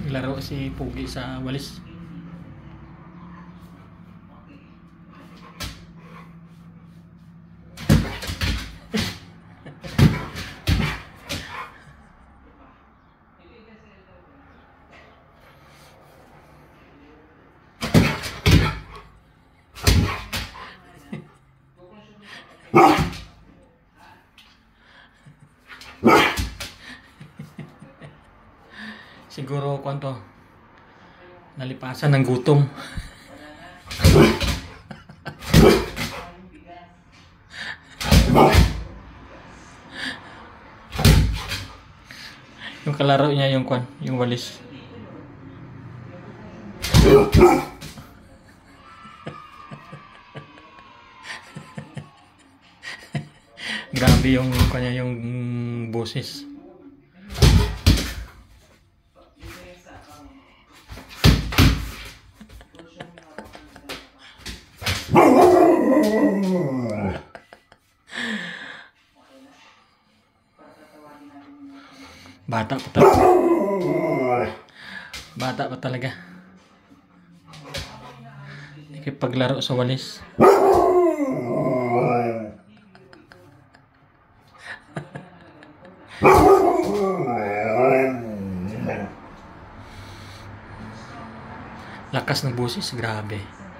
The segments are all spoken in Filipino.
Naglaro si Pugi sa walis. Siguro kwanto nalipasan ng gutom. Yung kalaro niya yung walis. Grabe yung boses. Bata pa talaga. Bata pa talaga. Nakipaglaro sa walis. Lakas ng boses, grabe.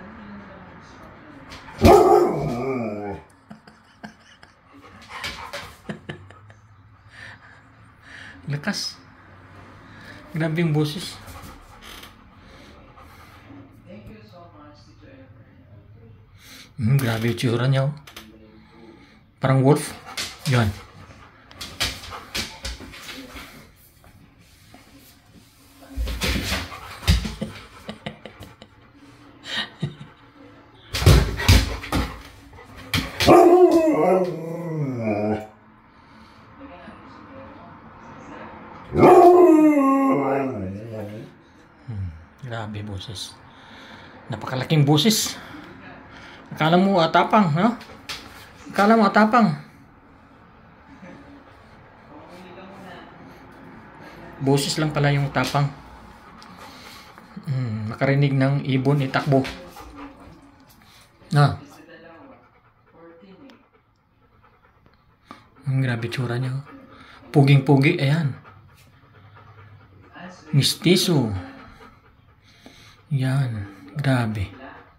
Lakas. Grabe yung boses. Grabe yung tsura niya. Oh. Parang wolf. Yan. Grabe boses. Napakalaking boses. Akala mo atapang, no? Akala mo atapang. Boses lang pala yung tapang. Makarinig ng ibon itakbo. Na. Grabe tsura niya. Puging-pugi, ayan. Mistiso. Yan, grabe.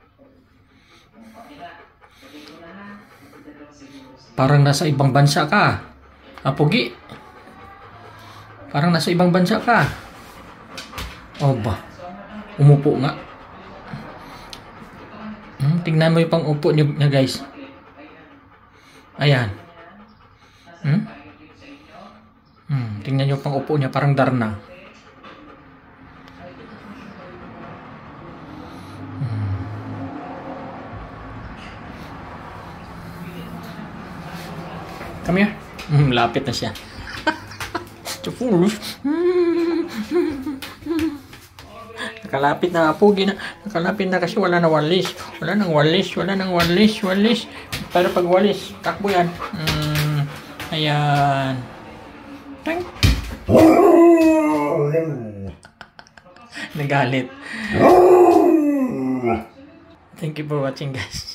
Parang nasa ibang bansa ka. Pugi. Parang nasa ibang bansa ka. Oh ba. Umupo nga. Tingnan mo yung pang-upo niya guys. Ayan. Tingnan nyo yung pang-upo niya. Parang Darna. Come here. Lapit na siya. Nakalapit na, Pugi na. Nakalapit na kasi wala na walis. Wala nang walis. Walis. Pero pag walis, takbo yan. Ayan. Tang. Nagalit. Thank you for watching guys.